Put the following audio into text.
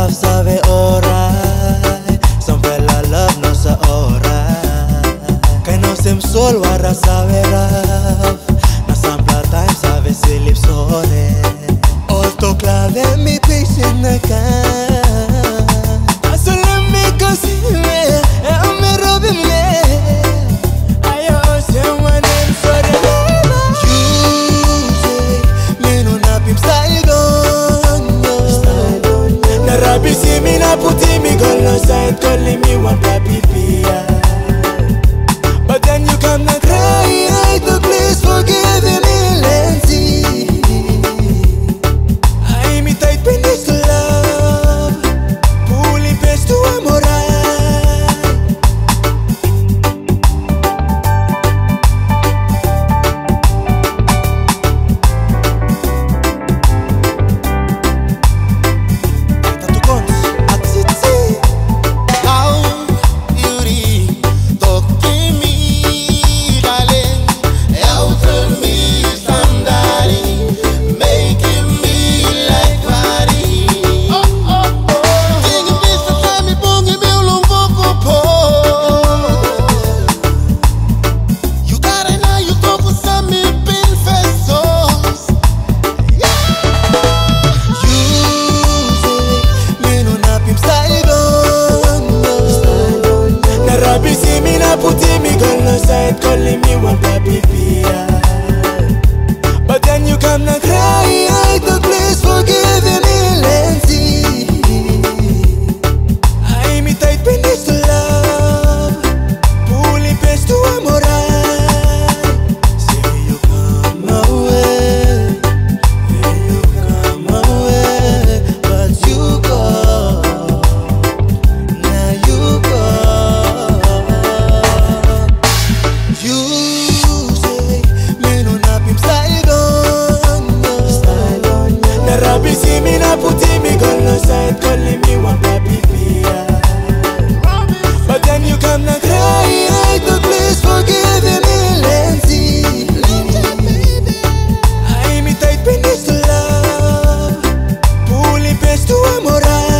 love sabe orai, som pela love nossa orai. Quem não sem sol wara sabe rap, na sampla time sabe se lip sore. Olto clave mi picture na can, asole mi cosime e ame robi me. Ayo se wanem sore leva. You say me no napim style gone, na rabi si mi na puti mi golo side calling me one papi pia. But then you come na cry, I to please forgive me Lenzi. I imitate finish to love, pulling face to amorai. Tatu cons, atsitsi. How beauty toque me, darling. Out of me, somebody making me like body. Think of this time, me bungi me ulung popo. You gotta know you go for some me pin festos. You say me no napim style gone, na rabi si mi na puti mi golo side calling me one papi pia. But then you come na cry, I to please forgive me Lenzi. I imitate finish to love, pulling face to amorai. Say you come away, you come away, but you go, now you go. You say me no napim style gone, na rabi si mi na puti mi golo side calling me one papi pia. But then you come na cry, I to please forgive me Lenzi. I imitate finish to love, pulling face to amorai.